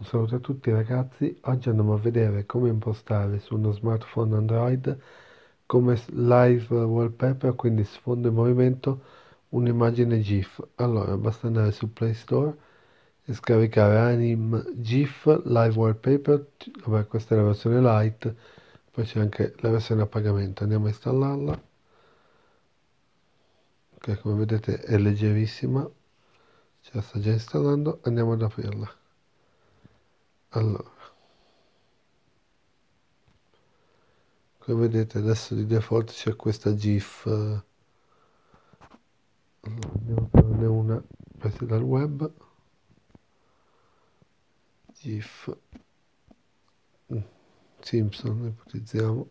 saluto a tutti ragazzi, oggi andiamo a vedere come impostare su uno smartphone Android come live wallpaper, quindi sfondo in movimento, un'immagine GIF. Allora, basta andare su Play Store e scaricare Anim GIF Live Wallpaper. Vabbè, questa è la versione light, poi c'è anche la versione a pagamento. Andiamo a installarla, che come vedete è leggerissima, ce la sta già installando, andiamo ad aprirla. Allora, come vedete adesso di default c'è questa GIF. Allora, andiamo a prenderne una presa dal web. GIF Simpson, ipotizziamo.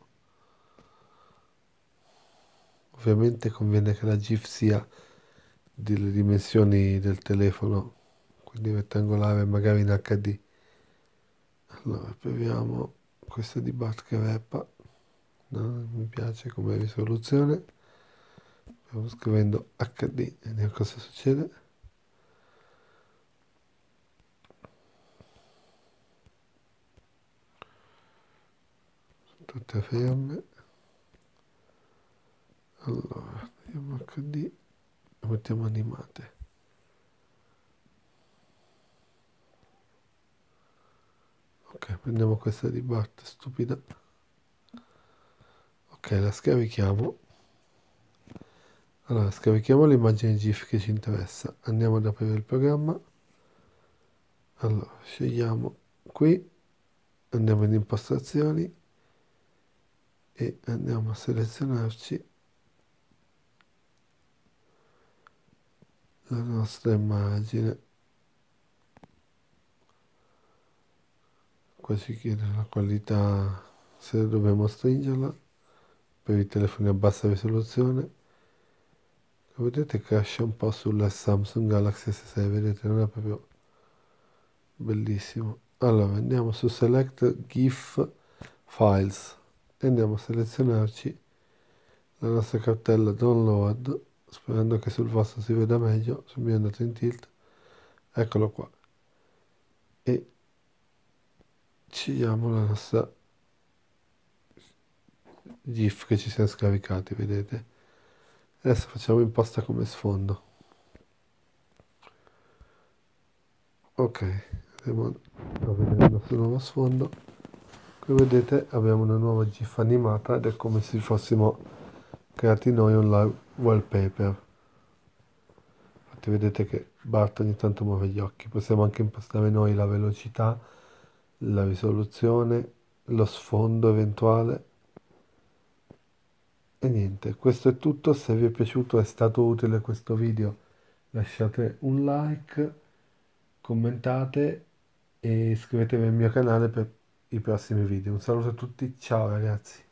Ovviamente conviene che la GIF sia delle dimensioni del telefono, quindi rettangolare, magari in HD. Allora, proviamo questa di Batcarepa. No, non mi piace come risoluzione. Stiamo scrivendo HD, vediamo cosa succede. Tutte ferme. Allora, vediamo HD e mettiamo animate. Ok, prendiamo questa di Bart stupida. Ok, la scarichiamo. Allora, scarichiamo l'immagine GIF che ci interessa. Andiamo ad aprire il programma. Allora, scegliamo qui, andiamo in impostazioni e andiamo a selezionarci la nostra immagine. Qua ci chiede la qualità, se dobbiamo stringerla, per i telefoni a bassa risoluzione. Come vedete cresce un po' sulla Samsung Galaxy S6, vedete, non è proprio bellissimo. Allora andiamo su Select GIF Files e andiamo a selezionarci la nostra cartella download, sperando che sul vostro si veda meglio. Sul mio è andato in tilt, eccolo qua, e scegliamo la nostra GIF che ci siamo scaricati, vedete. Adesso facciamo imposta come sfondo. Ok, andiamo a vedere il nostro nuovo sfondo. Come vedete abbiamo una nuova GIF animata ed è come se fossimo creati noi un live wallpaper. Infatti vedete che Bart ogni tanto muove gli occhi. Possiamo anche impostare noi la velocità, la risoluzione, lo sfondo eventuale. E niente, questo è tutto. Se vi è piaciuto, è stato utile questo video, lasciate un like, commentate e iscrivetevi al mio canale per i prossimi video. Un saluto a tutti, ciao ragazzi.